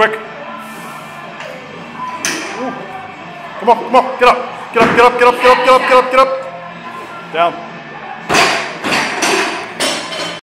quick. Ooh. Come on, get up. Get up. Down.